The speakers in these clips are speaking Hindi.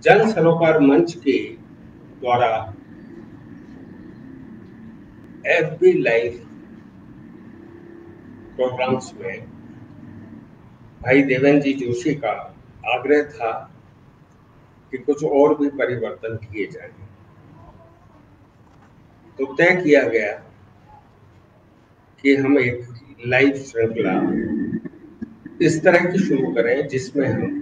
जन सरोकार मंच के द्वारा एफबी लाइव प्रोग्राम्स में भाई देवेंद्र जी जोशी का आग्रह था कि कुछ और भी परिवर्तन किए जाएं। तो तय किया गया कि हम एक लाइव श्रृंखला इस तरह की शुरू करें जिसमें हम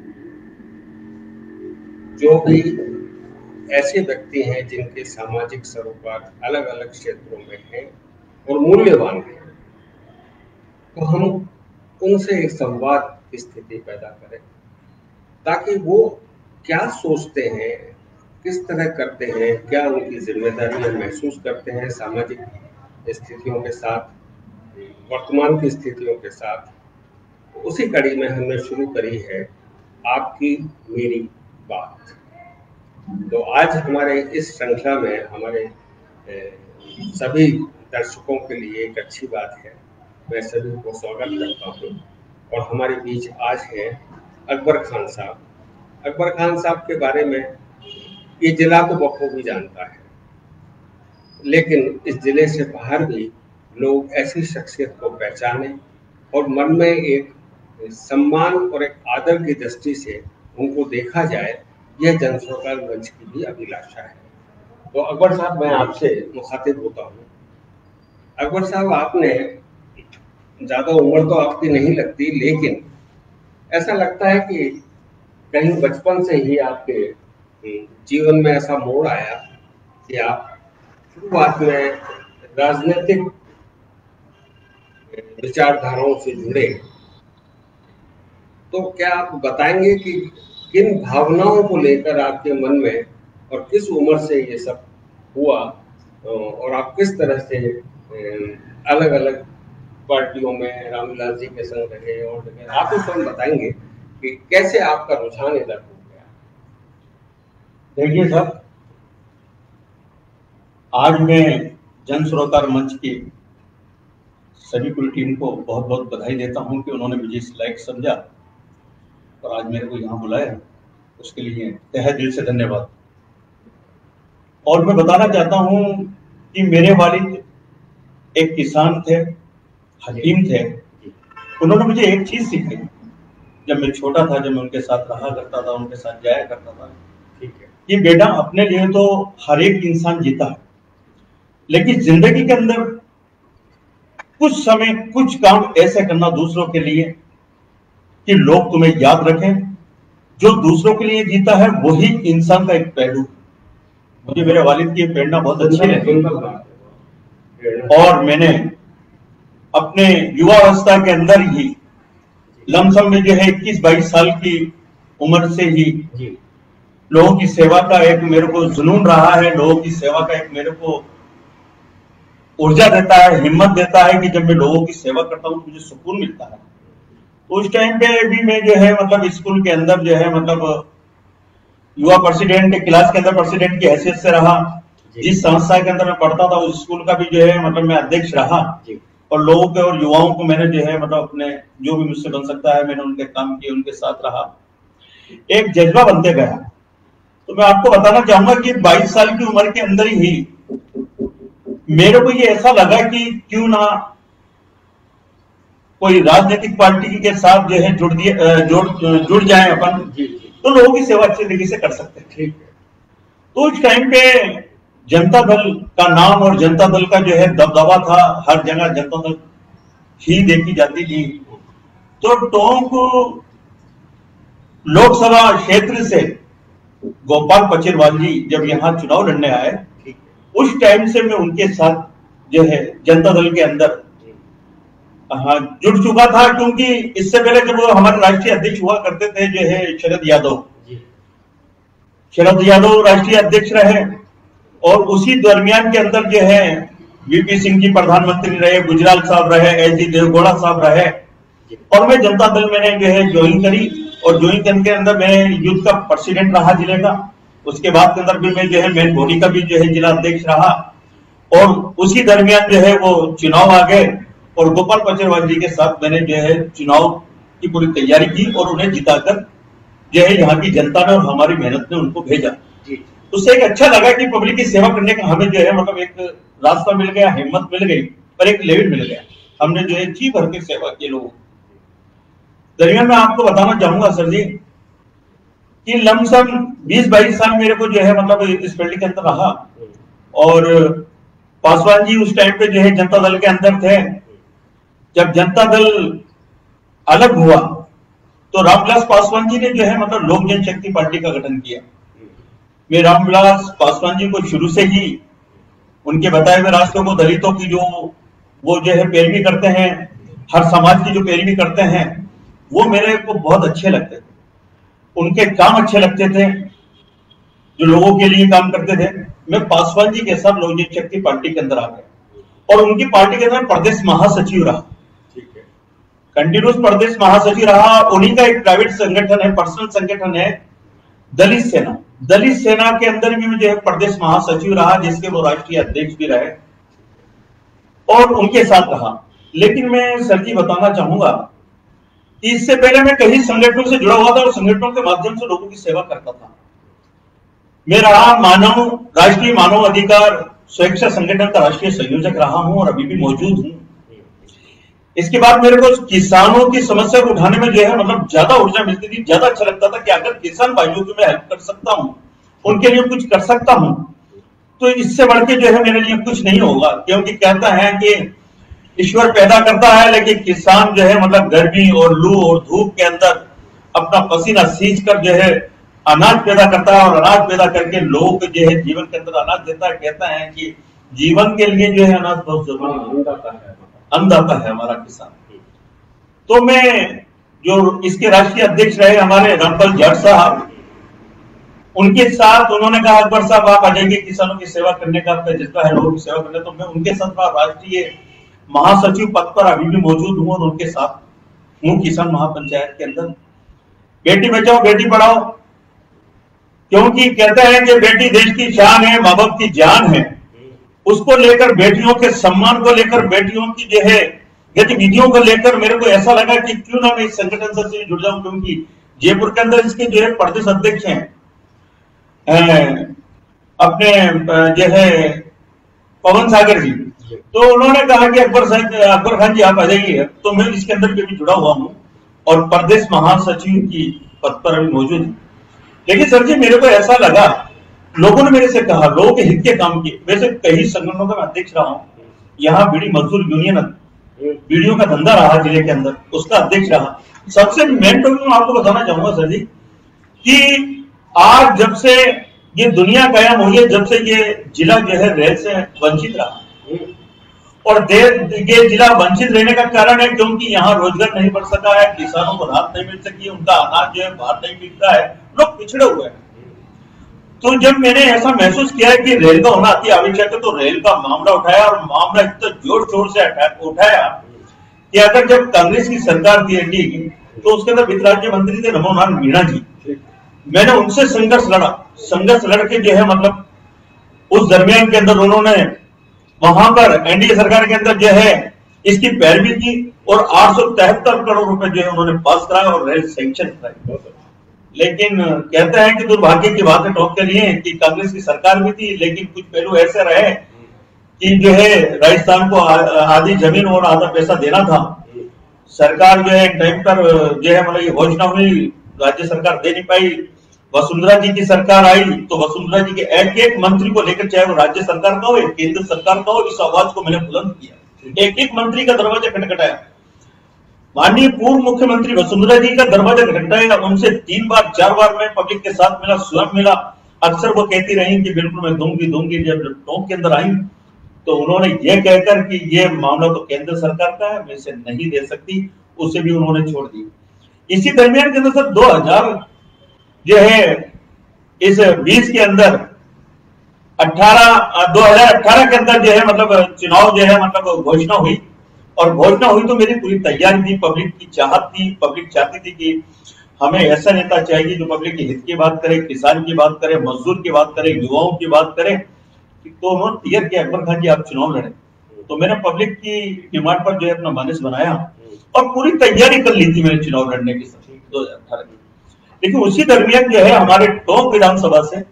जो भी ऐसे व्यक्ति हैं जिनके सामाजिक सरोकार अलग अलग क्षेत्रों में हैं और मूल्यवान हैं, तो हम उनसे एक संवाद की स्थिति पैदा करें ताकि वो क्या सोचते हैं, किस तरह करते हैं, क्या उनकी जिम्मेदारियां महसूस करते हैं सामाजिक स्थितियों के साथ, वर्तमान की स्थितियों के साथ। उसी कड़ी में हमने शुरू करी है आपकी मेरी बात। तो आज हमारे इस श्रृंखला में हमारे सभी दर्शकों के लिए एक अच्छी बात है। मैं सभी को स्वागत करता हूँ और हमारे बीच आज है अकबर खान साहब। अकबर खान साहब के बारे में ये जिला तो बखूबी जानता है, लेकिन इस जिले से बाहर भी लोग ऐसी शख्सियत को पहचाने और मन में एक सम्मान और एक आदर की दृष्टि से उनको देखा जाए, यह जन सरोकार मंच की भी अभिलाषा है। तो अकबर साहब, मैं आपसे मुखातिब होता हूँ। अकबर साहब, आपने ज्यादा उम्र तो आपकी नहीं लगती, लेकिन ऐसा लगता है कि कहीं बचपन से ही आपके जीवन में ऐसा मोड़ आया कि आप शुरुआत में राजनीतिक विचारधाराओं से जुड़े। तो क्या आप बताएंगे कि किन भावनाओं को लेकर आपके मन में और किस उम्र से ये सब हुआ और आप किस तरह से अलग अलग पार्टियों में रामविलास जी के संग रहे और आप उस समय बताएंगे कि कैसे आपका रुझान इधर हो गया? देखिए साहब, आज मैं जन सरोकार मंच की सभी पूरी टीम को बहुत बहुत बधाई देता हूं कि उन्होंने मुझे इस लायक समझा और आज मेरे को यहाँ बुलाया, उसके लिए तहे दिल से धन्यवाद। और मैं बताना चाहता हूं कि मेरे वालिद एक किसान थे, हकीम थे। उन्होंने मुझे एक चीज सिखाई जब मैं छोटा था, जब मैं उनके साथ रहा करता था, उनके साथ जाया करता था। ठीक है कि बेटा, अपने लिए तो हर एक इंसान जीता है, लेकिन जिंदगी के अंदर कुछ समय कुछ काम ऐसे करना दूसरों के लिए कि लोग तुम्हें याद रखें। जो दूसरों के लिए जीता है वही इंसान का एक पहलू। मुझे मेरे वालिद की प्रेरणा बहुत अच्छी लगी और मैंने अपने युवावस्था के अंदर ही लमसम में जो है 21-22 साल की उम्र से ही लोगों की सेवा का एक मेरे को जुनून रहा है। लोगों की सेवा का एक मेरे को ऊर्जा देता है, हिम्मत देता है कि जब मैं लोगों की सेवा करता हूं तो मुझे सुकून मिलता है। उस टाइम पे भी मैं जो है मतलब स्कूल के अंदर जो है मतलब युवा प्रेसिडेंट, क्लास के अंदर प्रेसिडेंट की हैसियत से रहा। जिस संस्था के अंदर मैं पढ़ता था उस स्कूल का भी जो है मतलब मैं अध्यक्ष रहा और लोगों के और युवाओं को मैंने जो है मतलब अपने जो भी मुझसे बन सकता है मैंने उनके काम किए, उनके साथ रहा। एक जज्बा बनते गया। तो मैं आपको बताना चाहूंगा कि 22 साल की उम्र के अंदर ही मेरे को ये ऐसा लगा कि क्यों ना कोई राजनीतिक पार्टी के साथ जो है जुड़ जाए अपन, तो लोगों की सेवा अच्छे तरीके से कर सकते हैं। ठीक है। तो उस टाइम पे जनता दल का नाम और जनता दल का जो है दबदबा था, हर जगह जनता दल ही देखी जाती थी। तो टोंक लोकसभा क्षेत्र से गोपाल पचेरवाल जी जब यहाँ चुनाव लड़ने आए, उस टाइम से मैं उनके साथ जो है जनता दल के अंदर जुड़ चुका था। क्योंकि इससे पहले जब वो हमारे राष्ट्रीय अध्यक्ष हुआ करते थे जो है शरद यादव राष्ट्रीय अध्यक्ष रहे और उसी दरमियान के अंदर जो है वीपी सिंह जी प्रधानमंत्री रहे, गुजराल साहब रहे, एच.डी. देवगौड़ा साहब रहे और मैं जनता दल मैंने जो है ज्वाइन करी और ज्वाइन करने के अंदर मैं यूथ का प्रेसिडेंट रहा जिले का। उसके बाद के अंदर भी मैं जो है मेन बॉडी का भी जो है जिला अध्यक्ष रहा और उसी दरमियान जो है वो चुनाव आ गए और गोपाल पचेरवाल जी के साथ मैंने जो है चुनाव की पूरी तैयारी की और उन्हें जिताकर जो है यहाँ की जनता ने और हमारी मेहनत ने उनको भेजा। उससे एक अच्छा लगा कि पब्लिक की सेवा करने का हमें जो है मतलब एक रास्ता मिल गया, हिम्मत मिल गई और एक लेवल मिल गया। हमने जो है जी भर के सेवा की लोगों। दरमियान में आपको बताना चाहूंगा सर जी कि लमसम 20-22 साल मेरे को जो है मतलब इस फील्ड के अंदर रहा। और पासवान जी उस टाइम पे जो है जनता दल के अंदर थे। जब जनता दल अलग हुआ तो रामविलास पासवान जी ने जो है मतलब लोक जनशक्ति पार्टी का गठन किया। मैं रामविलास पासवान जी को शुरू से ही उनके बताए हुए रास्तों को, दलितों की जो वो जो है पैरवी करते हैं, हर समाज की जो पैरवी करते हैं, वो मेरे को बहुत अच्छे लगते थे। उनके काम अच्छे लगते थे, जो लोगों के लिए काम करते थे। मैं पासवान जी के साथ लोक जनशक्ति पार्टी के अंदर आ गया और उनकी पार्टी के अंदर प्रदेश महासचिव रहा। कंटिन्यूस प्रदेश महासचिव रहा। उन्हीं का एक प्राइवेट संगठन है, पर्सनल संगठन है दलित सेना। दलित सेना के अंदर भी मुझे प्रदेश महासचिव रहा, जिसके वो राष्ट्रीय अध्यक्ष भी रहे और उनके साथ रहा। लेकिन मैं सर जी बताना चाहूंगा कि इससे पहले मैं कई संगठनों से जुड़ा हुआ था और संगठनों के माध्यम से लोगों की सेवा करता था। मैं रहा राष्ट्रीय मानव अधिकार स्वेच्छा संगठन का राष्ट्रीय संयोजक रहा हूं और अभी भी मौजूद हूं। इसके बाद मेरे को किसानों की समस्या को उठाने में जो है मतलब ज्यादा ऊर्जा मिलती थी, ज्यादा अच्छा लगता था कि अगर किसान भाइयों की मैं हेल्प कर सकता हूं, उनके लिए कुछ कर सकता हूं, तो इससे बढ़ के जो है मेरे लिए कुछ नहीं होगा। क्योंकि कहता है कि ईश्वर पैदा करता है, लेकिन किसान जो है मतलब गर्मी और लू और धूप के अंदर अपना पसीना सींच कर जो है अनाज पैदा करता है और अनाज पैदा करके लोगों को जो है जीवन के अंदर अनाज देता है। कहता है कि जीवन के लिए जो है अनाज बहुत जरूरी है, अन्नदाता है हमारा किसान। तो मैं जो इसके राष्ट्रीय अध्यक्ष रहे हमारे रामपाल जाट साहब, उनके साथ उन्होंने कहा अकबर साहब आप आ जाइए, किसानों की सेवा करने का आपका जज्बा है, लोगों की सेवा करने। तो मैं उनके साथ राष्ट्रीय महासचिव पद पर अभी भी मौजूद हूं और उनके साथ हूं किसान महापंचायत के अंदर। बेटी बचाओ बेटी पढ़ाओ, क्योंकि कहते हैं कि बेटी देश की शान है, माँ बाप की जान है। उसको लेकर, बेटियों के सम्मान को लेकर, बेटियों की जो है गतिविधियों को लेकर मेरे को ऐसा लगा कि क्यों ना मैं इस संगठन से जुड़ जाऊं। क्योंकि जयपुर के अंदर इसके जो है प्रदेश अध्यक्ष हैं अपने जो है पवन सागर जी, तो उन्होंने कहा कि अकबर खान जी आप आ जाइए। तो मैं इसके अंदर भी जुड़ा हुआ हूं और प्रदेश महासचिव की पद पर अभी मौजूद हूं। लेकिन सर जी मेरे को ऐसा लगा, लोगों ने मेरे से कहा, लोगों के हित के काम किए। वैसे कई संगठनों का मैं अध्यक्ष रहा हूं, यहाँ बीड़ी मजदूर यूनियन बीड़ियों का धंधा रहा जिले के अंदर, उसका अध्यक्ष रहा। सबसे मेन टॉपिक मैं आपको बताना चाहूंगा सर जी कि आज जब से ये दुनिया कायम हुई है, जब से ये जिला जो है रेल से वंचित रहा और ये जिला वंचित रहने का कारण है क्योंकि यहाँ रोजगार नहीं बढ़ सका है, किसानों को राहत नहीं मिल सकी, उनका अनाज जो है बाहर नहीं मिलता है, लोग पिछड़े हुए हैं। तो जब मैंने ऐसा महसूस किया कि रेल का होना अति आवश्यक है, तो रेल का मामला उठाया और मामला इतना जोर शोर से उठाया कि अगर जब कांग्रेस की सरकार थी एनडीए की, तो उसके अंदर वित्त राज्य मंत्री थे नमोनाथ मीणा जी। मैंने उनसे संघर्ष लड़ के जो है मतलब उस दरमियान के अंदर उन्होंने वहां पर एनडीए सरकार के अंदर जो है इसकी पैरवी की और 873 करोड़ रुपए जो है उन्होंने पास कराया और रेल सैंक्शन कराई। लेकिन कहते हैं कि दुर्भाग्य की बात है टॉप के लिए कि कांग्रेस की सरकार भी थी, लेकिन कुछ पहलू ऐसे रहे कि जो है राजस्थान को आधी जमीन और आधा पैसा देना था। सरकार जो है टाइम पर जो है मतलब ये घोषणा हुई, राज्य सरकार दे नहीं पाई। वसुंधरा जी की सरकार आई तो वसुंधरा जी के एक एक मंत्री को लेकर, चाहे वो राज्य सरकार का हो या केंद्र सरकार का हो, इस आवाज को मैंने बुलंद किया। एक एक मंत्री का दरवाजा खटखटाया। माननीय पूर्व मुख्यमंत्री वसुंधरा जी का दरवाजा खटखटाया, उनसे 3 बार 4 बार मैं पब्लिक के साथ मिला, स्वयं मिला। अक्सर वो कहती रही कि बिल्कुल मैं दूंगी। जब टोंक के अंदर आई तो उन्होंने ये कहकर कि ये मामला तो केंद्र सरकार का है, मैं इसे नहीं दे सकती, उसे भी उन्होंने छोड़ दी। इसी दरमियान के अंदर सर 2000 जो है इस 20 के अंदर 2018 के अंदर जो है मतलब चुनाव जो है मतलब घोषणा हुई और घोषणा हुई तो मेरी पूरी तैयारी थी, पब्लिक की चाहत थी। पब्लिक चाहती थी कि हमें ऐसा नेता चाहिए जो पब्लिक के हित की बात करे, किसान की बात करे, मजदूर की बात करे, युवाओं की बात करे। तो उन्होंने क्लियर किया अकबर खान जी आप चुनाव लड़े। तो मैंने पब्लिक की डिमांड पर जो है अपना मानस बनाया और पूरी तैयारी कर ली थी मैंने चुनाव लड़ने की 2018 की। लेकिन उसी दरमियान जो है हमारे टोंक विधानसभा से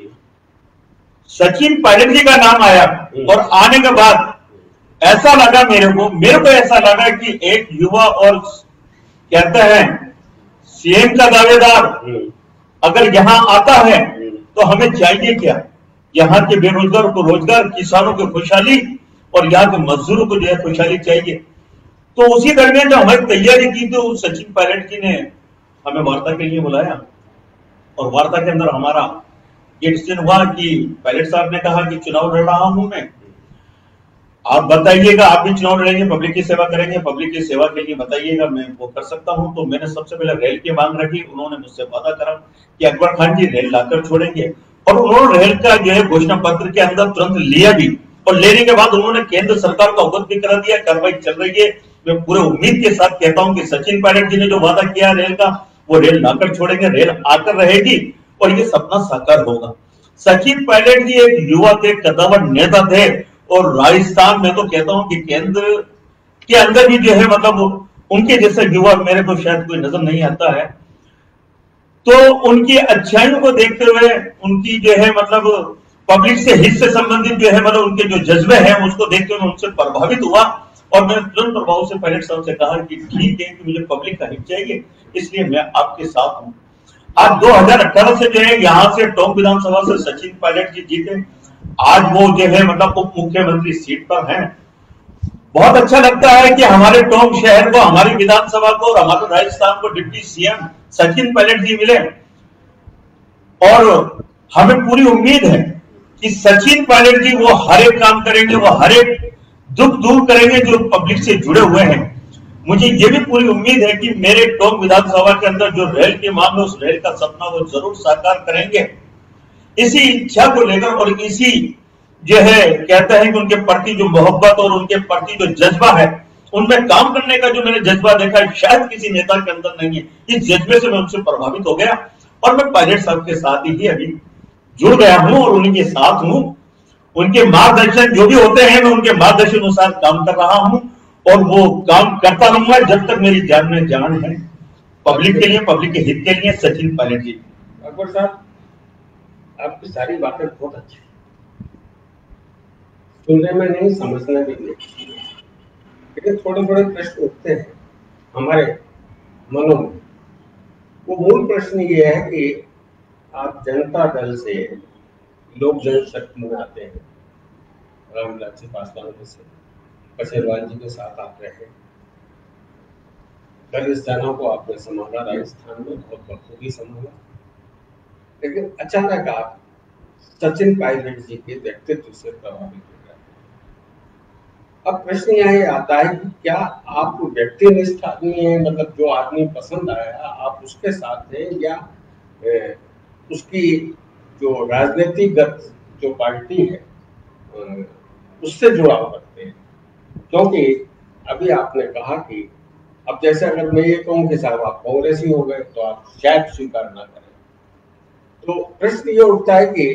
सचिन पायलट जी का नाम आया और आने के बाद ऐसा लगा मेरे को ऐसा लगा कि एक युवा और कहते हैं सीएम का दावेदार अगर यहां आता है तो हमें चाहिए क्या? यहाँ के बेरोजगार को रोजगार, किसानों को खुशहाली और यहाँ के मजदूरों को जो है खुशहाली चाहिए। तो उसी दरमियान जब हमारी तैयारी की तो सचिन पायलट जी ने हमें वार्ता के लिए बुलाया और वार्ता के अंदर हमारा ये डिसीजन हुआ कि पायलट साहब ने कहा कि चुनाव लड़ रहा हूं मैं, आप बताइएगा, आप भी चुनाव लड़ेंगे, पब्लिक की सेवा करेंगे, पब्लिक की सेवा के लिए बताइएगा, मैं वो कर सकता हूं। तो मैंने सबसे पहले रेल की मांग रखी। उन्होंने मुझसे वादा करा कि अकबर खान जी रेल लाकर छोड़ेंगे और उन्होंने रेल का जो है घोषणा पत्र के अंदर तुरंत लिया भी और लेने के बाद उन्होंने केंद्र सरकार को अवगत भी करा दिया, कार्रवाई चल रही है। मैं पूरे उम्मीद के साथ कहता हूं कि सचिन पायलट जी ने जो वादा किया रेल का, वो रेल लाकर छोड़ेंगे, रेल आकर रहेगी और ये सपना साकार होगा। सचिन पायलट जी एक युवा थे, कद्दावर नेता थे और राजस्थान में तो कहता हूं कि केंद्र के अंदर भी जो है मतलब उनके जैसा युवा मेरे को शायद कोई नजर नहीं आता है। तो उनकी अच्छाइयों को देखते हुए उनकी जो है मतलब पब्लिक से हित से संबंधित जो है मतलब उनके जो जज्बे हैं उसको देखते हुए उनसे प्रभावित हुआ और मैंने तुरंत प्रभाव से पायलट साहब से कहा कि ठीक है कि मुझे पब्लिक का हित चाहिए, इसलिए मैं आपके साथ हूं। आज 2018 से जो है यहाँ से टोंक विधानसभा से सचिन पायलट जी जीते, आज वो जो है मतलब उप मुख्यमंत्री सीट पर हैं। बहुत अच्छा लगता है कि हमारे टोंक शहर को, हमारी विधानसभा को और हमारे राजस्थान को डिप्टी सीएम सचिन पायलट जी मिले और हमें पूरी उम्मीद है कि सचिन पायलट जी वो हर एक काम करेंगे, वो हर एक दुख दूर करेंगे जो पब्लिक से जुड़े हुए हैं। मुझे ये भी पूरी उम्मीद है कि मेरे टोंक विधानसभा के अंदर जो रेल की मांग है उस रेल का सपना वो जरूर साकार करेंगे। इसी इच्छा को लेकर और इसी जो है कहते हैं कि उनके प्रति जो मोहब्बत और उनके प्रति जो जज्बा है, उनमें काम करने का जो मैंने जज्बा देखा है शायद किसी नेता के अंदर नहीं है। इस जज्बे से मैं उनसे प्रभावित हो गया और मैं पायलट साहब के साथ ही अभी जुड़ गया हूं और उनके साथ हूं। उनके मार्गदर्शन जो भी होते हैं मैं उनके मार्गदर्शन अनुसार काम कर रहा हूं और वो काम करता रहूंगा जब तक मेरी जान में जान है। पब्लिक के लिए, पब्लिक के हित के लिए सचिन पायलट जी। अकबर साहब, आपकी सारी बातें बहुत अच्छी, सुनने में नहीं, समझने में नहीं, लेकिन थोड़े थोड़े प्रश्न उठते हैं हमारे मनों में। वो मूल प्रश्न ये है कि आप जनता दल से लोक जनशक्ति में आते हैं, रामविलास जी पासवान के से कसेरवाल जी के साथ आप रहे, दलित सेना को आपने संभाला, राजस्थान में बहुत बखूबी संभाला, लेकिन अचानक आप सचिन पायलट जी के व्यक्तित्व से प्रभावित हो गए। अब प्रश्न यह आता है कि क्या आप व्यक्तिनिष्ठ आदमी है, मतलब जो आदमी पसंद आया आप उसके साथ हैं, या उसकी जो राजनीतिगत जो पार्टी है उससे जुड़ाव रखते हैं? क्योंकि अभी आपने कहा कि अब जैसे अगर मैं ये कहूं कि साहब आप कांग्रेसी हो गए तो आप शायद स्वीकार ना करें, तो प्रश्न ये उठता है कि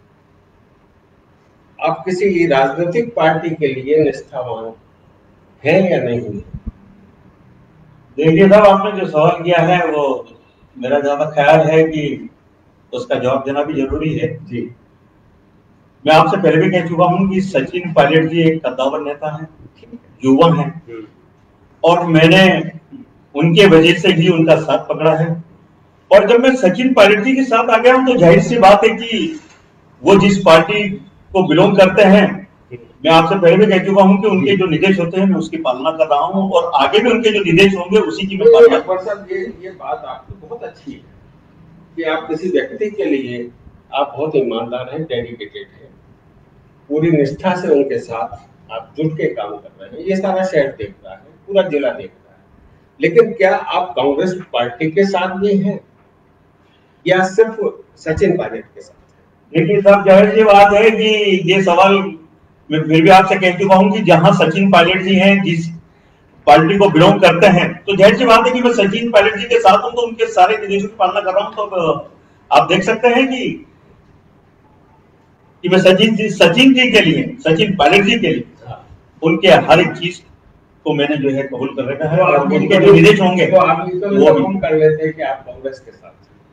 आप किसी राजनीतिक पार्टी के लिए निष्ठावान हैं या नहीं? देखिए साहब, आपने जो सवाल किया है वो मेरा ज्यादा ख्याल है कि उसका जवाब देना भी जरूरी है जी। मैं आपसे पहले भी कह चुका हूं कि सचिन पायलट जी एक कद्दावर नेता है, युवा है और मैंने उनके वजह से ही उनका साथ पकड़ा है। और जब मैं सचिन पायलट जी के साथ आ गया हूं तो जाहिर सी बात है कि वो जिस पार्टी को बिलोंग करते हैं, मैं आपसे पहले भी कह चुका हूं कि उनके जो निर्देश होते हैं मैं उसकी पालना कर रहा हूं और आगे भी उनके जो निर्देश होंगे उसी की मैं पालना करूंगा। ये बात आपकी बहुत अच्छी है कि आप किसी व्यक्ति के लिए आप बहुत ईमानदार हैं, डेडिकेटेड हैं, पूरी निष्ठा से उनके साथ आप जुट के काम कर रहे हैं। ये सारा शहर देख रहा है, पूरा जिला देख रहा है, लेकिन क्या आप कांग्रेस पार्टी के साथ भी हैं या सिर्फ सचिन पायलट के साथ? देखिए साहब, जाहिर सी बात है कि ये सवाल मैं फिर भी आपसे कह चुका हूं कि जहां सचिन पायलट जी हैं, जिस पार्टी को बिलोंग करते हैं, तो जाहिर सी बात है कि मैं सचिन पायलट जी के साथ हूं तो उनके सारे निर्देशों की पालना कर रहा हूं। तो आप देख सकते हैं कि मैं सचिन जी के लिए, सचिन पायलट जी के लिए उनके हर एक चीज को मैंने जो है कबूल कर रखा है और उनके जो निर्देश होंगे तो आप कर लेते हैं कि आप कांग्रेस के साथ।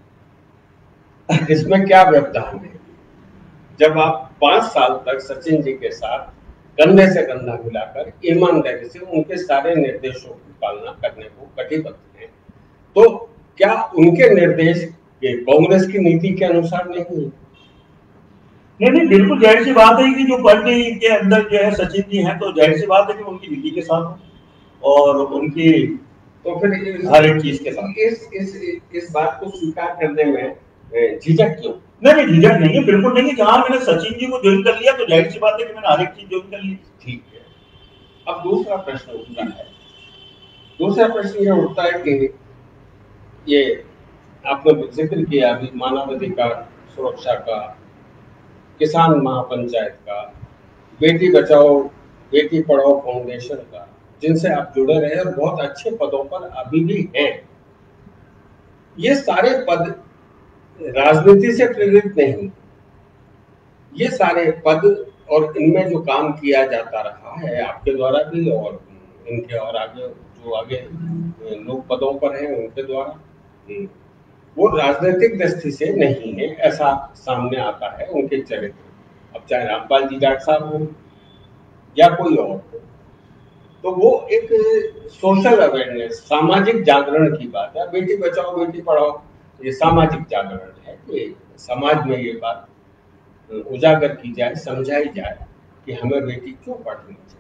इसमें क्या व्यवधान है? जब आप 5 साल तक सचिन जी के साथ कंधे से कंधा मिलाकर ईमानदारी से उनके सारे निर्देशों की पालना करने को कटिबद्ध हैं, तो क्या उनके निर्देश ये कांग्रेस की नीति के अनुसार नहीं है? नहीं नहीं, बिल्कुल जाहिर सी बात है कि जो पार्टी के अंदर जो है सचिन जी हैं, तो जाहिर सी बात है कि उनकी नीति के साथ हो और उनकी तो फिर हर एक चीज के साथ इस बात को स्वीकार करने में झिझक क्यों? नहीं नहीं, झिझक नहीं है, बिल्कुल नहीं है। जहां मैंने सचिन जी को ज्वाइन कर लिया तो जाहिर सी बात है कि मैंने हर एक चीज ज्वाइन कर ली। ठीक है। अब दूसरा प्रश्न उठता है, दूसरा प्रश्न ये उठता है कि ये आपने जिक्र किया अभी मानवाधिकार सुरक्षा का, किसान महापंचायत का, बेटी बचाओ बेटी पढ़ाओ फाउंडेशन का, जिनसे आप जुड़े रहे और बहुत अच्छे पदों पर अभी भी हैं। ये सारे पद राजनीति से प्रेरित नहीं, ये सारे पद और इनमें जो काम किया जाता रहा है आपके द्वारा भी और इनके और आगे जो आगे लोग पदों पर हैं उनके द्वारा, वो राजनीतिक दृष्टि से नहीं है, ऐसा सामने आता है उनके चरित्र। अब चाहे रामपाल जी जाट साहब हो या कोई और हो, तो वो एक सोशल अवेयरनेस, सामाजिक जागरण की बात है। बेटी बचाओ बेटी पढ़ाओ ये सामाजिक जागरण है कि समाज में ये बात उजागर की जाए, समझाई जाए कि हमें बेटी क्यों पढ़नी चाहिए।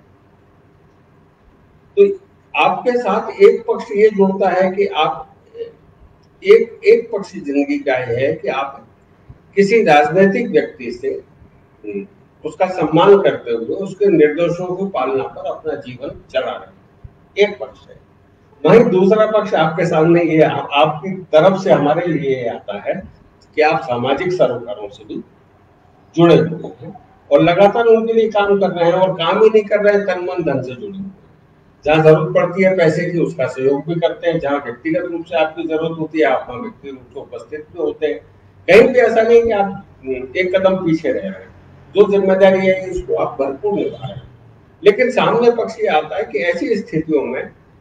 तो आपके साथ एक पक्ष ये जुड़ता है कि आप एक पक्षी जिंदगी का है कि आप किसी राजनीतिक व्यक्ति से उसका सम्मान करते हुए उसके निर्देशों की पालना पर अपना जीवन चला रहे, एक पक्ष है। वहीं दूसरा पक्ष आपके सामने ये आपकी तरफ से हमारे लिए आता है कि आप सामाजिक सरोकारों से भी जुड़े हुए हैं और लगातार उनके लिए काम कर रहे हैं, और काम ही नहीं कर रहे हैं तन मन धन से जुड़े हुए। जहाँ जरूरत पड़ती है पैसे की उसका सहयोग भी करते हैं, जहाँ व्यक्तिगत रूप से आपकी जरूरत होती है आप वहाँ व्यक्तिगत रूप से उपस्थित भी होते हैं। कहीं भी ऐसा नहीं कि आप एक कदम पीछे रह रहे हैं, जो जिम्मेदारी है उसको आप भरपूर निभा रहे हैं। लेकिन सामने पक्ष ये आता है कि ऐसी स्थितियों में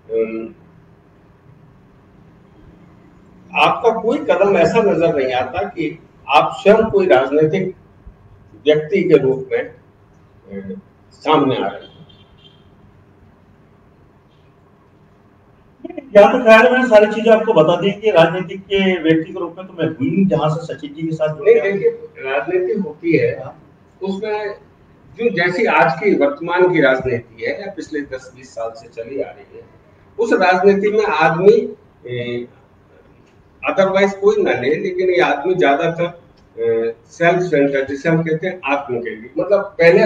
आपका कोई कदम ऐसा नजर नहीं आता कि आप स्वयं कोई राजनीतिक व्यक्ति के रूप में सामने आ रहे हैं। या तो खैर मैंने सारी चीजें आपको बता दी कि राजनीतिक के व्यक्ति के रूप में तो मैं हुई जहां से सचिन जी के साथ जुड़े। देखिए राजनीति होती है उसमें जो जैसी आज की वर्तमान की राजनीति है या पिछले 10-20 साल से चली आ रही है, उस राजनीति में आदमी अदरवाइज कोई ना ले, लेकिन ये आदमी ज्यादातर सेल्फ सेंटर जिसे हम कहते हैं आत्म के लिए, मतलब पहले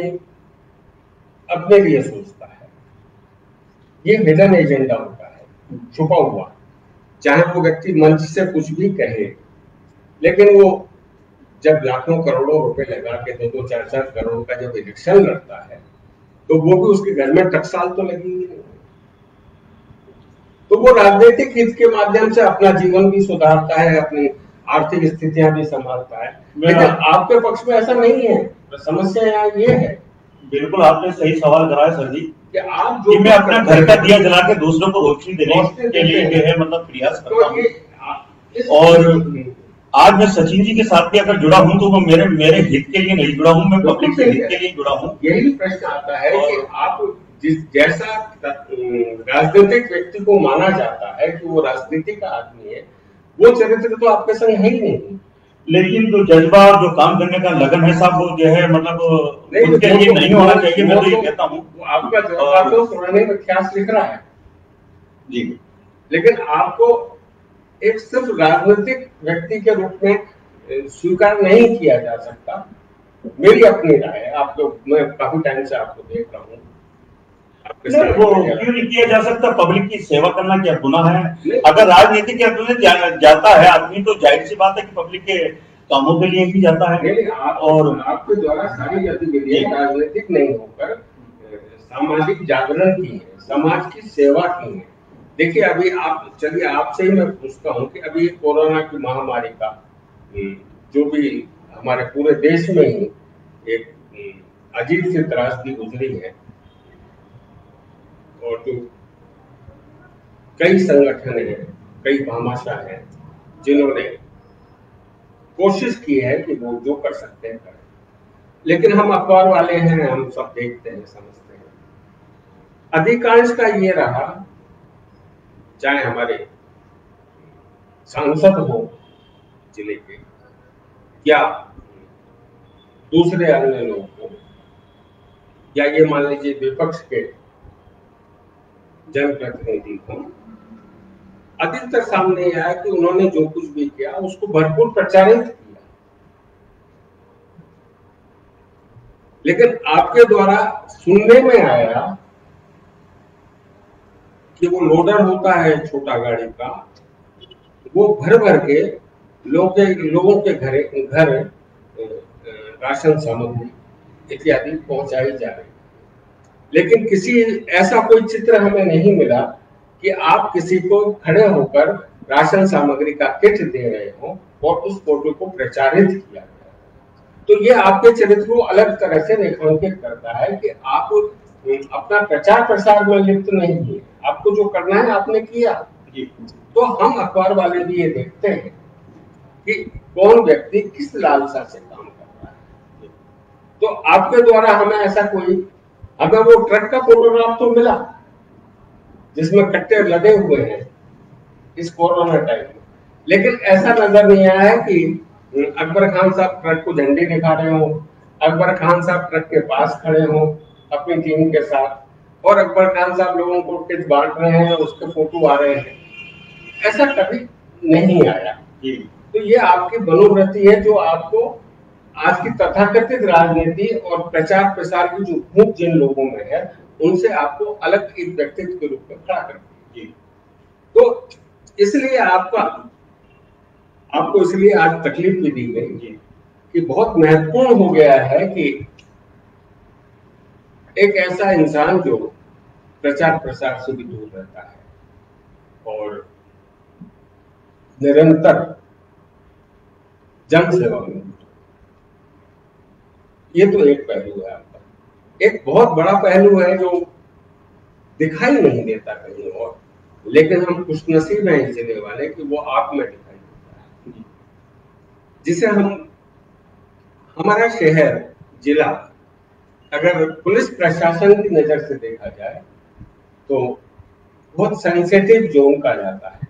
अपने लिए सोचता है। ये हिडन एजेंडा होता है, छुपा हुआ। चाहे वो व्यक्ति मंच से कुछ भी कहे, लेकिन वो जब लाखों करोड़ों रुपए लगा के 2-4 करोड़ का जब इलेक्शन लड़ता है तो वो भी उसके घर में टकसाल तो लगी ही नहीं। तो वो राजनीतिक हित के माध्यम से अपना जीवन भी सुधारता है, अपनी आर्थिक स्थितियां भी संभालता है। लेकिन आपके पक्ष में ऐसा नहीं है। समस्या यहाँ ये है। बिल्कुल आपने सही सवाल करा है सर जी कि आप जो मैं अपना घर का दिया जला के दूसरों को रोशनी देने के लिए जो है मतलब प्रयास करता हूँ। और आज मैं सचिन जी के साथ भी अगर जुड़ा हूँ तो वो मेरे हित के लिए नहीं जुड़ा हूँ, मैं पब्लिक के हित के लिए जुड़ा हूँ। यही प्रश्न आता है कि आप जैसा राजनीतिक व्यक्ति को माना जाता है कि वो राजनीति का आदमी है, वो चरित्र तो आपके संग है ही नहीं। लेकिन जो जज्बा जो काम करने का लगन है साहब वो जो है मतलब उसके लिए नहीं होना चाहिए। मैं तो ये कहता हूँ आपका जज्बा तो सुनाने में ख्यास लिख रहा है जी, लेकिन आपको एक सिर्फ राजनीतिक व्यक्ति के रूप में स्वीकार नहीं किया जा सकता। मेरी अपनी राय है, आपको मैं काफी टाइम से आपको देख रहा हूँ। वो क्यों नहीं किया जा सकता? पब्लिक की सेवा करना क्या गुनाह है? अगर राजनीति के अंदर जाता है आदमी तो जाहिर सी बात है कि पब्लिक के कामों के लिए ही जाता है। और आपके द्वारा सारी गतिविधियां राजनीतिक नहीं होकर सामाजिक जागरण की है, समाज की सेवा की है। देखिए अभी आप चलिए आपसे ही मैं पूछता हूँ कि अभी कोरोना की महामारी का जो भी हमारे पूरे देश में ही एक अजीब सी त्रासदी गुजरी है, और जो कई संगठन हैं, कई भामाशाह हैं जिन्होंने कोशिश की है कि वो जो कर सकते हैं करें, लेकिन हम अखबार वाले हैं, हम सब देखते हैं, समझते हैं। अधिकांश का ये रहा, चाहे हमारे सांसद हो जिले के या दूसरे अन्य लोग हो, या ये मान लीजिए विपक्ष के जनप्रतिनिधि हो, अधिकतर सामने आया कि उन्होंने जो कुछ भी किया उसको भरपूर प्रचारित किया, लेकिन आपके द्वारा सुनने में आया कि वो लोडर होता है छोटा गाड़ी का, वो भर भर के लोगों के घर राशन सामग्री इत्यादि पहुंचाई जा रही है। लेकिन किसी ऐसा कोई चित्र हमें नहीं मिला कि आप किसी को खड़े होकर राशन सामग्री का किट दे रहे हो और उस फोटो को प्रचारित किया गया। तो ये आपके चरित्र को अलग तरह से रेखांकित करता है कि आप अपना प्रचार प्रसार में लिप्त नहीं है, आपको जो करना है आपने किया। तो हम अखबार वाले भी ये देखते हैं कि कौन व्यक्ति किस लालसा से काम कर रहा है। तो आपके द्वारा हमें ऐसा कोई, हमें वो ट्रक का फोटोग्राफ तो मिला जिसमें कट्टे लदे हुए हैं इस कोरोना टाइम में, लेकिन ऐसा नजर नहीं आया है कि अकबर खान साहब ट्रक को झंडे दिखा रहे हो, अकबर खान साहब ट्रक के पास खड़े हो अपनी टीम के साथ, और अकबर खान साहब लोगों को किट बांट रहे हैं, उसके फोटो आ रहे हैं। ऐसा कभी नहीं आया। तो ये आपकी मनोवृत्ति है जो आपको आज की तथाकथित राजनीति और प्रचार प्रसार की जो भूख जिन लोगों में है उनसे आपको अलग एक व्यक्तित्व के रूप में खड़ा करती है। तो इसलिए आपको इसलिए आज तकलीफ भी दी गई कि बहुत महत्वपूर्ण हो गया है कि एक ऐसा इंसान जो प्रचार प्रसार से भी दूर रहता है और निरंतर जन सेवा में, ये तो एक पहलू है आपका। एक बहुत बड़ा पहलू है जो दिखाई नहीं देता कहीं और, लेकिन हम खुशनसीब हैं इस जिले वाले कि वो आप में दिखाई देता है, जिसे हमारा शहर जिला अगर पुलिस प्रशासन की नजर से देखा जाए तो बहुत सेंसिटिव जोन कहा जाता है।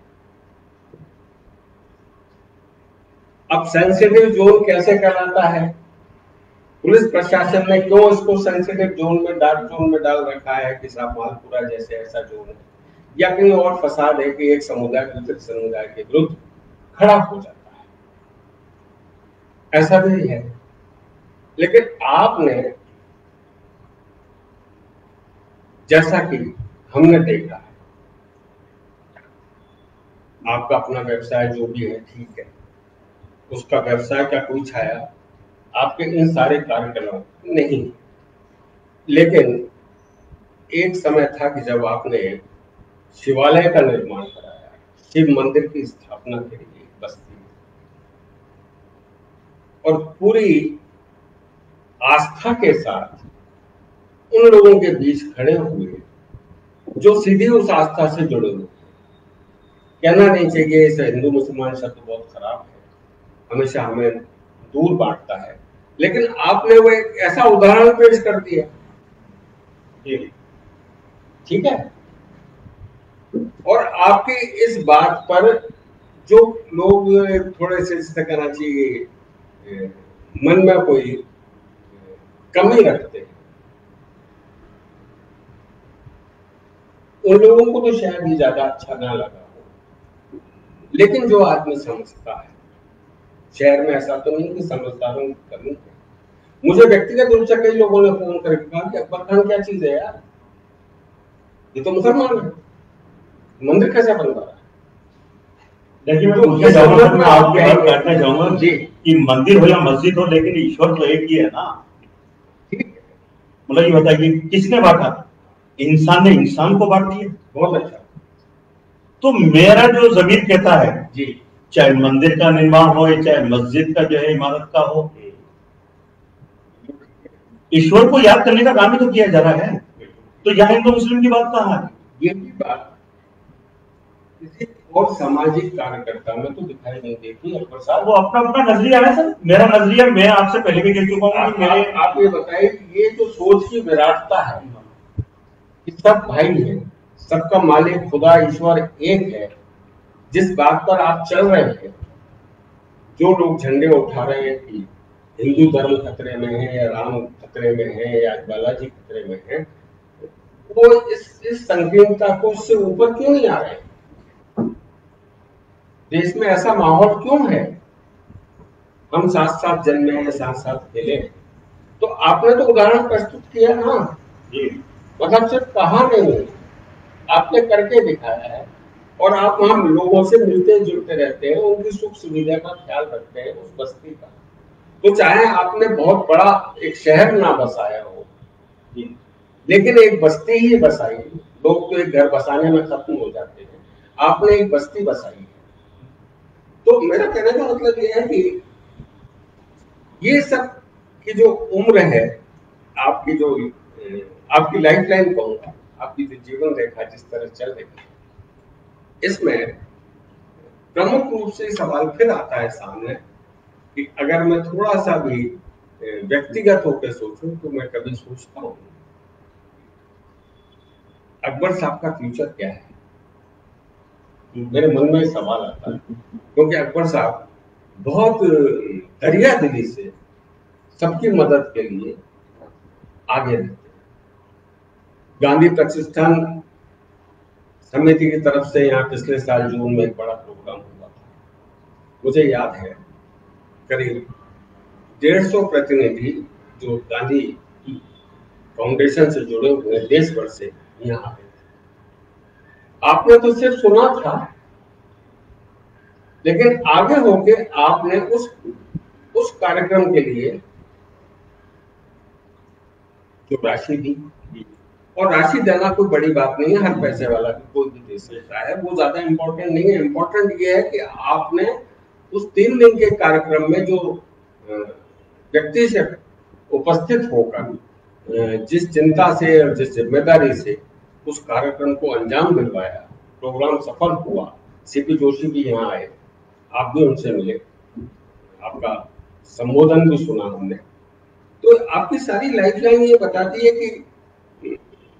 अब सेंसिटिव जोन कैसे कहलाता है, पुलिस प्रशासन ने क्यों इसको सेंसिटिव जोन में, डार्क जोन में डाल रखा है कि मालपुरा जैसे ऐसा जोन है, या कहीं और फसाद है कि एक समुदाय दूसरे समुदाय के विरुद्ध खड़ा हो जाता है, ऐसा भी है। लेकिन आपने, जैसा कि हमने देखा है, आपका अपना व्यवसाय जो भी है ठीक है, उसका व्यवसाय का कोई छाया आपके इन सारे कार्यक्रमों नहीं, लेकिन एक समय था कि जब आपने शिवालय का निर्माण कराया, शिव मंदिर की स्थापना करी बस्ती में, और पूरी आस्था के साथ उन लोगों के बीच खड़े हुए जो सीधे उस आस्था से जुड़े हुए। कहना नहीं चाहिए इस हिंदू मुसलमान शब्द बहुत खराब है, हमेशा हमें दूर बांटता है, लेकिन आपने वो एक ऐसा उदाहरण पेश कर दिया, ठीक है। और आपकी इस बात पर जो लोग थोड़े से इस तरह कहना चाहिए मन में कोई कमी रखते हैं, उन लोगों को तो शायद ही ज्यादा अच्छा ना लगा हो, लेकिन जो आदमी समझता है, शहर में ऐसा तो नहीं कि समझदारों की कमी है। मुझे व्यक्तिगत रूप से कई लोगों ने फोन करके कहा कि अकबर खान क्या चीज है यार, ये तो मुसलमान है, मंदिर कैसे बन रहा है। देखिए मैं पूछना चाहूंगा, मैं आपकी बात काटना चाहूंगा जी कि मंदिर हो या मस्जिद हो, लेकिन ईश्वर तो एक ही है ना। मतलब ये बताइए किसने बांटा, इंसान ने इंसान को बांट दिया। बहुत अच्छा। तो मेरा जो जमीर कहता है जी, चाहे चाहे मंदिर का निर्माण हो चाहे मस्जिद का जो है इमारत का हो, ईश्वर को याद करने का काम ही तो किया जा रहा है। तो यहाँ हिंदू मुस्लिम की बात कहाँ है? ये भी बात और सामाजिक कार्यकर्ता में तो दिखाई नहीं देती अकबर साहब। वो अपना अपना नजरिया है सर, मेरा नजरिया मैं आपसे पहले भी कह चुका हूँ कि मेरे आप ये बताइए कि ये जो सोच की विराटता है कि सब भाई है, सबका मालिक खुदा ईश्वर एक है, जिस बात पर आप चल रहे हैं, जो लोग झंडे उठा रहे हैं कि हिंदू धर्म खतरे में है या राम खतरे में है या बालाजी खतरे में है, वो इस संकीर्णता को उससे ऊपर क्यों नहीं आ रहे? देश में ऐसा माहौल क्यों है? हम साथ साथ जन्मे हैं, साथ साथ खेले हैं। तो आपने तो उदाहरण प्रस्तुत किया ना जी, मतलब सिर्फ कहा नहीं, आपने करके दिखाया है। और आप वहां लोगों से मिलते जुलते रहते हैं, उनकी सुख सुविधा का ख्याल रखते हैं, उस बस्ती का। तो चाहे आपने बहुत बड़ा एक शहर ना बसाया हो, लेकिन एक बस्ती ही बसाई। लोग तो एक घर बसाने में खत्म हो जाते हैं, आपने एक बस्ती बसाई है। तो मेरा कहने का मतलब यह है कि ये सब की जो उम्र है, आपकी जो आपकी लाइफ लाइन कहूंगा, आपकी जो जीवन रेखा जिस तरह चल रही है, इसमें प्रमुख रूप से सवाल फिर आता है सामने कि अगर मैं थोड़ा सा भी व्यक्तिगत होकर सोचूं तो मैं कभी सोचता हूं अकबर साहब का फ्यूचर क्या है। मेरे मन में सवाल आता है, क्योंकि अकबर साहब बहुत दरिया दिली से सबकी मदद के लिए आगे रहते हैं। गांधी प्रतिष्ठान समिति की तरफ से यहाँ पिछले साल जून में एक बड़ा प्रोग्राम हुआ था। मुझे याद है करीब 150 प्रतिनिधि जो गांधी फाउंडेशन से जुड़े हुए देश भर से यहाँ आए थे। आपने तो सिर्फ सुना था, लेकिन आगे होके आपने उस कार्यक्रम के लिए जो राशि दी, और राशि देना कोई बड़ी बात नहीं है, हर पैसे वाला कोई भी दे सकता है, वो ज्यादा इम्पोर्टेंट नहीं है। इम्पोर्टेंट ये है कि आपने उस 3 दिन के कार्यक्रम में जो व्यक्ति से उपस्थित होकर जिस चिंता से और जिस जिम्मेदारी से उस कार्यक्रम को अंजाम दिलवाया, प्रोग्राम सफल हुआ। सीपी जोशी भी यहाँ आए, आप भी उनसे मिले, आपका संबोधन भी सुना हमने। तो आपकी सारी लाइफ लाइन ये बताती है कि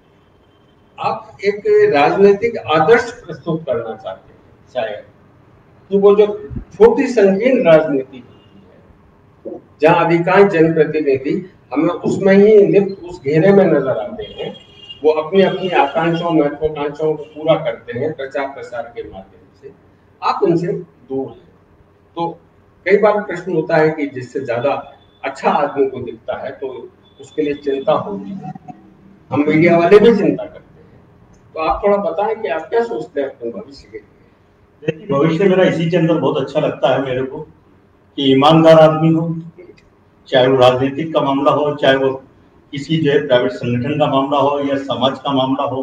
आप एक राजनीतिक आदर्श प्रस्तुत करना चाहते हैं, शायद कि वो जो छोटी संकीर्ण राजनीति होती है, जहां अधिकांश जनप्रतिनिधि हमें उसमें ही लिप्त उस घेरे में नजर आते हैं, वो अपनी अपनी आकांक्षाओं महत्वाकांक्षाओं को पूरा करते हैं प्रचार प्रसार के माध्यम से, आप उनसे दूर हैं। तो कई बार प्रश्न होता है कि जिससे ज्यादा अच्छा आदमी को दिखता है तो उसके लिए चिंता होगी, हम मीडिया वाले भी चिंता करते हैं। तो आप थोड़ा बताएं कि आप क्या सोचते हैं अपने भविष्य के लिए? देखिए, भविष्य मेरा इसी के अंदर बहुत अच्छा लगता है मेरे को कि ईमानदार आदमी हो, चाहे वो राजनीतिक का मामला हो, चाहे वो किसी जो है प्राइवेट संगठन का मामला हो या समाज का मामला हो।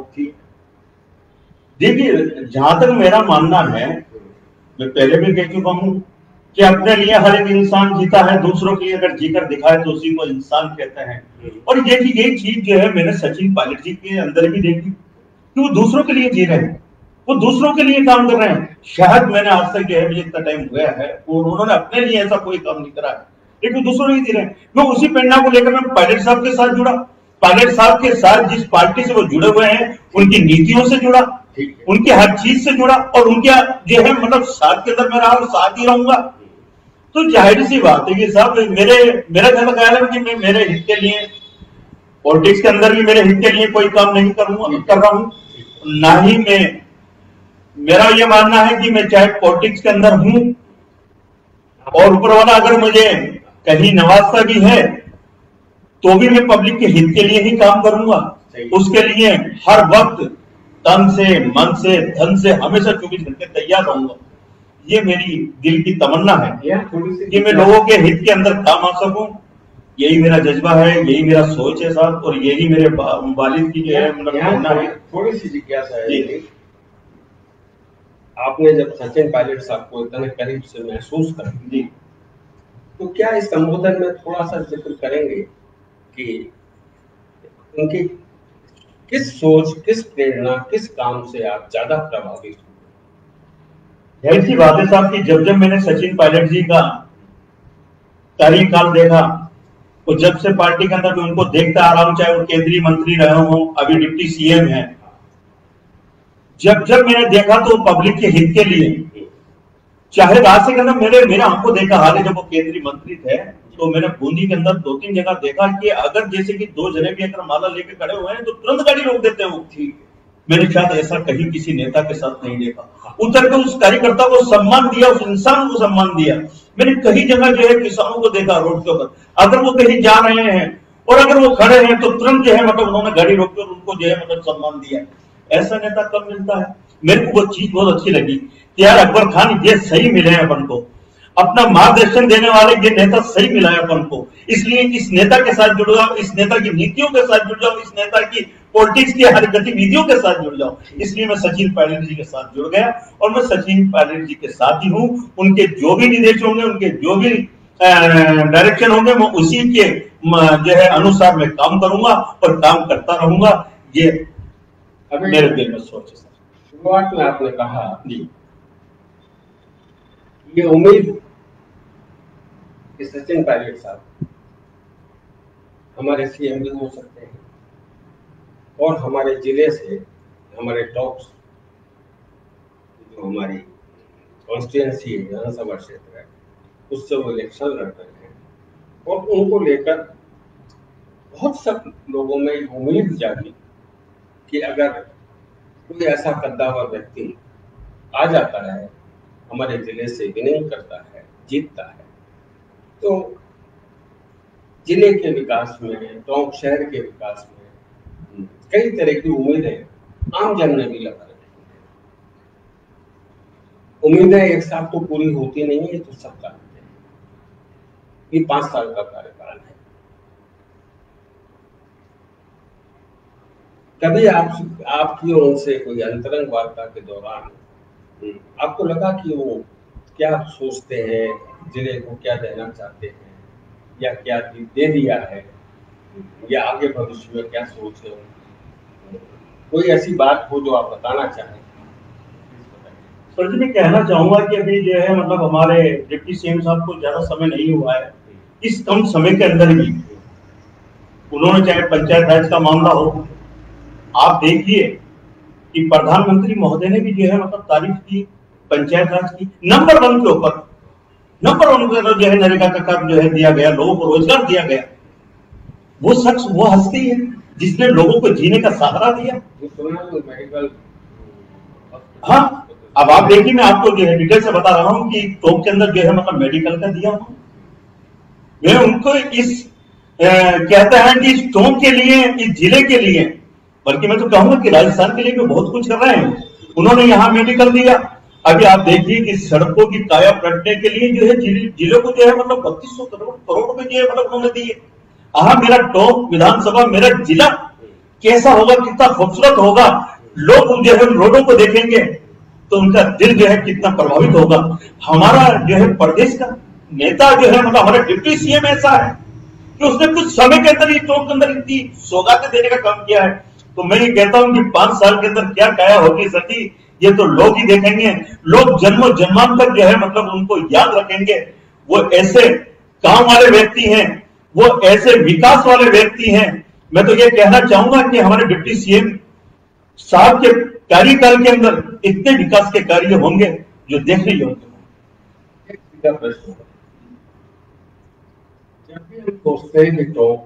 देखिए, जहां तक मेरा मानना है, मैं पहले भी कह चुका हूं कि अपने लिए हर एक इंसान जीता है, दूसरों के लिए अगर जीकर दिखाए तो उसी को इंसान कहते हैं। और यही चीज जो है मैंने सचिन पायलट जी के अंदर भी देखी कि वो दूसरों के लिए जी रहे हैं, वो दूसरों के लिए काम कर रहे हैं। शायद मैंने आज तक जो है मुझे इतना टाइम हुआ है और उन्होंने अपने लिए ऐसा कोई काम नहीं करा है, लेकिन दूसरों के लिए जी रहे हैं। मैं उसी प्रेरणा को लेकर मैं पायलट साहब के साथ जुड़ा, पायलट साहब के साथ जिस पार्टी से वो जुड़े हुए हैं उनकी नीतियों से जुड़ा, उनकी हर चीज से जुड़ा, और उनके जो है मतलब साथ के अंदर मैं रहा और साथ ही रहूंगा। तो जाहिर सी बात है कि साहब मेरा ख्याल है कि मैं मेरे हित के लिए पॉलिटिक्स के अंदर भी मेरे हित के लिए कोई काम नहीं कर रहा हूं, ना ही मेरा ये मानना है कि मैं चाहे पॉलिटिक्स के अंदर हूं और ऊपर वाला अगर मुझे कहीं नवाजता भी है तो भी मैं पब्लिक के हित के लिए ही काम करूंगा। उसके लिए हर वक्त तन से, मन से, धन से हमेशा 24 घंटे तैयार रहूंगा। ये मेरी दिल की तमन्ना है कि मैं लोगों के हित के अंदर काम आ सकूं। यही मेरा जज्बा है, यही मेरा सोच है साहब, और यही मेरे वालिद की जो है मतलब है। थोड़ी सी जिज्ञासा है, आपने जब सचिन पायलट साहब को इतने करीब से महसूस कर दी, तो क्या इस संबोधन में थोड़ा सा जिक्र करेंगे कि उनकी किस सोच, किस प्रेरणा, किस काम से आप ज्यादा प्रभावित हुए? जाहिर सी बात है साहब कि जब जब मैंने सचिन पायलट जी का कार्यकाल देखा, तो जब से पार्टी के अंदर मैं उनको देखता आ रहा हूं, चाहे वो केंद्रीय मंत्री रहे हों, अभी डिप्टी सीएम है, जब जब मैंने देखा तो पब्लिक के हित के लिए, चाहे राशि के अंदर मेरे आंखों देखा हाल है, जब वो केंद्रीय मंत्री थे तो मैंने बूंदी के अंदर 2-3 जगह देखा कि अगर जैसे कि 2 जने भी अगर माला लेके खड़े हुए हैं तो तुरंत गाड़ी रोक देते हैं। ठीक, मैंने शायद ऐसा कहीं किसी नेता के साथ नहीं देखा। उतर के उस कार्यकर्ता को सम्मान दिया, उस इंसान को सम्मान दिया। मैंने कई जगह जो है किसानों को देखा रोड के ऊपर, अगर वो कहीं जा रहे हैं और अगर वो खड़े हैं तो तुरंत जो है मतलब उन्होंने गाड़ी रोक कर उनको जो है मतलब सम्मान दिया। ऐसा नेता कब मिलता है? मेरे को वो चीज बहुत अच्छी लगी कि यार अकबर खान ये सही मिले हैं अपन को, अपना मार्गदर्शन देने वाले ये नेता सही मिला है अपन को, इसलिए इस नेता के साथ जुड़ जाओ, इस नेता की नीतियों के साथ जुड़ जाओ, इस नेता की पॉलिटिक्स की हर गतिविधियों के साथ जुड़ जाओ। इसलिए मैं सचिन पायलट जी के साथ जुड़ गया और मैं सचिन पायलट जी के साथ ही हूं। उनके जो भी निर्देश होंगे, उनके जो भी डायरेक्शन होंगे, मैं उसी के जो है अनुसार मैं काम करूंगा और काम करता रहूंगा। ये मेरे दिल में सोच है। शुरुआत में आपने कहा जी, ये उम्मीद कि सचिन पायलट साहब हमारे सीएम भी हो सकते हैं और हमारे जिले से, हमारे टॉप जो हमारी कॉन्स्टिट्यूएंसी है, विधानसभा क्षेत्र है, उससे वो इलेक्शन लड़ रहे हैं और उनको लेकर बहुत सब लोगों में उम्मीद जागी कि अगर कोई ऐसा कद्दावर व्यक्ति आ जाता है, हमारे जिले से विनिंग करता है, जीतता है, तो जिले के विकास में, टोंक शहर के विकास में कई तरह की उम्मीदें आम जन ने भी लगा रखी हैं। उम्मीदें एक साथ तो पूरी होती नहीं है, तो सब करते हैं। ये 5 साल का कार्यकाल है। कभी आपकी और उनसे कोई अंतरंग वार्ता के दौरान आपको लगा कि वो क्या सोचते हैं, जिले को क्या देना चाहते हैं, या क्या दे दिया है, या आगे भविष्य में क्या सोच है? कोई ऐसी बात हो जो आप बताना चाहें? सर जी, मैं कहना चाहूंगा कि अभी जो है मतलब हमारे डिप्टी सीएम साहब को ज्यादा समय नहीं हुआ है। इस कम समय के अंदर भी उन्होंने, चाहे पंचायत राज का मामला हो, आप देखिए कि प्रधानमंत्री महोदय ने भी जो है मतलब तारीफ की पंचायत राज की। नंबर 1 के ऊपर, नंबर 1 जो है नरेगा का काम जो है दिया गया, लोगों को रोजगार दिया गया। वो शख्स, वो हस्ती है जिसने लोगों को जीने का सहारा दिया। हाँ, अब आप देखिए, मैं आपको जो है डिटेल से बता रहा हूँ कि टोंक के अंदर जो है मतलब मेडिकल का दिया हूँ मैं उनको। इस कहते हैं कि इस टोंक के लिए, इस जिले के लिए, बल्कि मैं तो कहूंगा कि राजस्थान के लिए भी बहुत कुछ कर रहे हैं। उन्होंने यहाँ मेडिकल दिया। अभी आप देखिए कि सड़कों की काया पलटने के लिए जो है जिले को जो है मतलब 3200 करोड़ रुपए जो है मतलब उन्होंने दिए। हाँ, मेरा टोंक विधानसभा, मेरा जिला कैसा होगा, कितना खूबसूरत होगा, लोग जो है रोडों को देखेंगे तो उनका दिल जो है कितना प्रभावित होगा। हमारा जो है प्रदेश का नेता जो है मतलब हमारा डिप्टी सीएम ऐसा है कि उसने कुछ समय के अंदर ही टोंक के अंदर इतनी सौगातें देने का काम किया है। तो मैं ये कहता हूं कि 5 साल के अंदर क्या काया होगी सती, ये तो लोग ही देखेंगे। लोग जन्मों जन्मांतर जो है मतलब उनको याद रखेंगे। वो ऐसे काम वाले व्यक्ति हैं, वो ऐसे विकास वाले व्यक्ति हैं। मैं तो ये कहना चाहूंगा कि हमारे डिप्टी सीएम साहब के कार्यकाल के अंदर इतने विकास के कार्य होंगे जो देखने योग्य होंगे। जब भी हम सोचते हैं कि टोंक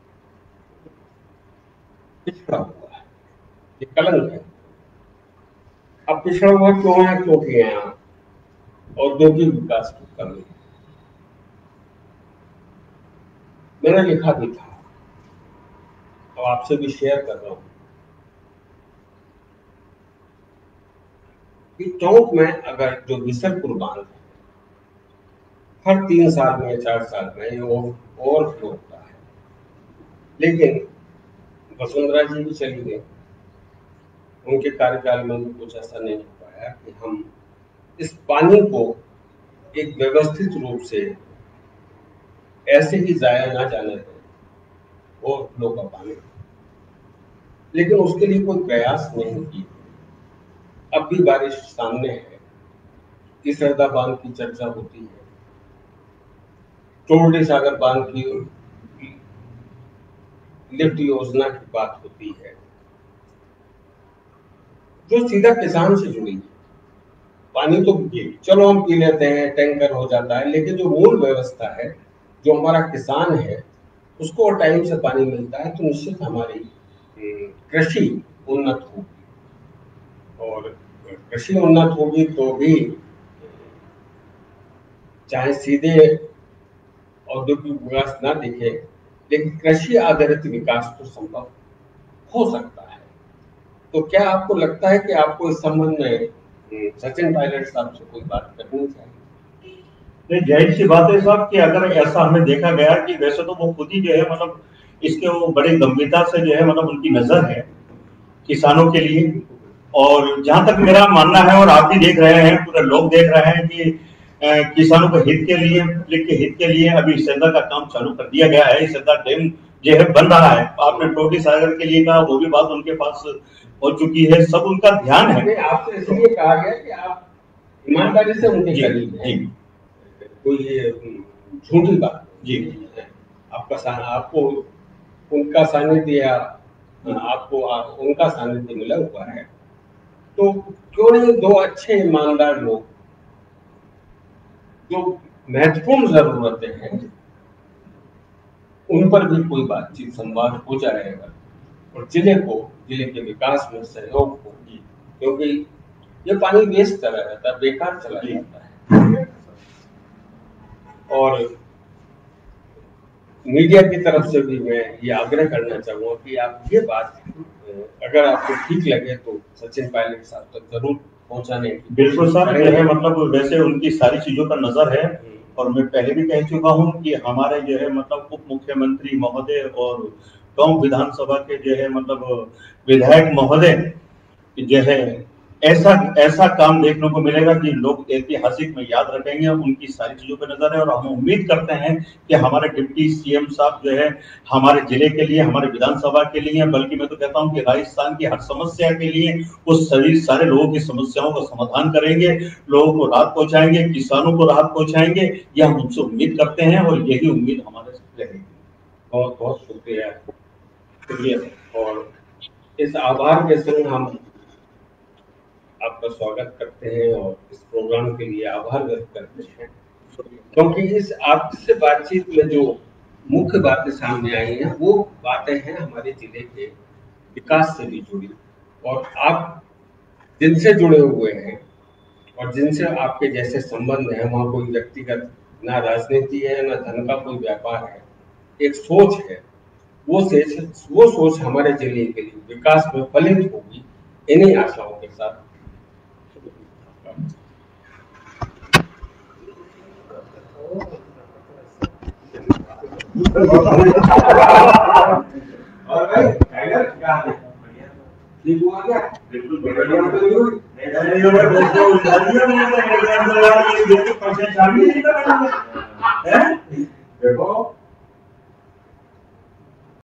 पिछड़ा हुआ है, ये कलंक है। अब पिछड़ा हुआ क्यों है? क्योंकि यहाँ औद्योगिक विकास की कमी है। मैंने लिखा भी था और आपसे भी शेयर कर रहा हूं कि टोंक में अगर जो बिसरपुर बांध है, हर 3 साल में, 4 साल में ये ओवरफ्लो होता है, लेकिन वसुंधरा जी भी चली गई, उनके कार्यकाल में भी कुछ ऐसा नहीं हो पाया कि हम इस पानी को एक व्यवस्थित रूप से ऐसे ही जाया ना जाने दें ओवरफ्लो का पानी। लेकिन उसके लिए कोई प्रयास नहीं किए। अब भी बारिश सामने है इसरदा बांध की चर्चा होती है, चोरडी सागर बांध की लिफ्ट योजना की बात होती है, जो सीधा किसान से जुड़ी है। पानी तो चलो हम पी लेते हैं, टैंकर हो जाता है, लेकिन जो मूल व्यवस्था है, जो हमारा किसान है, उसको टाइम से पानी मिलता है, तो निश्चित हमारी कृषि उन्नत होगी। और कृषि उन्नत होगी तो भी चाहे सीधे औद्योगिक विकास ना दिखे, लेकिन कृषि आधारित विकास तो संभव हो सकता है। तो क्या आपको लगता है कि आपको इस संबंध में सचिन पायलट साहब से कोई बात करनी चाहिए? नहीं, जाहिर सी बात है साहब कि अगर ऐसा हमें देखा गया कि वैसे तो वो खुद ही जो है मतलब इसके वो बड़ी गंभीरता से जो है मतलब उनकी नजर है किसानों के लिए। और जहां तक मेरा मानना है, और आप भी देख रहे हैं, पूरे लोग देख रहे हैं कि किसानों के हित के लिए, पब्लिक के हित के लिए अभी इसरदा का काम चालू कर दिया गया है। इसरदा डैम जो है बन रहा है। आपने टोटी सागर के लिए कहा, वो भी बात उनके पास हो चुकी है, सब उनका ध्यान है। आपसे इसलिए कहा गया कि आप ईमानदारी से उनके करीब हैं, कोई ये झूठी बात जी आपको उनका सानिध्य या आपको उनका सानिध्य मिला हुआ है, तो क्यों नहीं दो अच्छे ईमानदार लोग जो महत्वपूर्ण जरूरतें हैं उन पर भी कोई बातचीत संवाद हो जाएगा और जिले के विकास में सहयोग होगी, क्योंकि ये पानी वेस्ट चला जाता है, बेकार चला जाता है। और मीडिया की तरफ से भी मैं ये आग्रह करना चाहूंगा कि आप ये बात अगर आपको ठीक लगे तो सचिन पायलट साहब तक जरूर पहुंचाने की। बिल्कुल सर, जो है मतलब वैसे उनकी सारी चीजों पर नजर है, और मैं पहले भी कह चुका हूं कि हमारे जो है मतलब उप मुख्यमंत्री महोदय और गांव विधानसभा के जो है मतलब विधायक महोदय जो है ऐसा काम देखने को मिलेगा कि लोग ऐतिहासिक में याद रखेंगे। उनकी सारी चीजों पर नजर है, और हम उम्मीद करते हैं कि हमारे डिप्टी सीएम साहब जो है हमारे जिले के लिए, हमारे विधानसभा के लिए, बल्कि मैं तो कहता हूं कि राजस्थान की हर समस्या के लिए वो सभी सारे लोगों की समस्याओं का समाधान करेंगे, लोगों को राहत पहुंचाएंगे, किसानों को राहत पहुंचाएंगे। यह हम उनसे उम्मीद करते हैं और यही उम्मीद हमारे से रहेगी। बहुत बहुत शुक्रिया। और इस आभार के संग हम आपका स्वागत करते हैं और इस प्रोग्राम के लिए आभार व्यक्त करते हैं, क्योंकि इस आपसे बातचीत में जो मुख्य बातें सामने आई हैं वो बातें हैं हमारे जिले के विकास से भी जुड़ी, और आप जिनसे जुड़े हुए हैं और जिनसे आपके जैसे संबंध है, वहाँ कोई व्यक्तिगत ना राजनीति है ना धन का कोई व्यापार है, एक सोच है, वो सोच हमारे जिले के लिए विकास में फलित होगी, इन्हीं आशाओं के साथ। और भाई क्या है? ठीक हुआ क्या? बिल्कुल देखो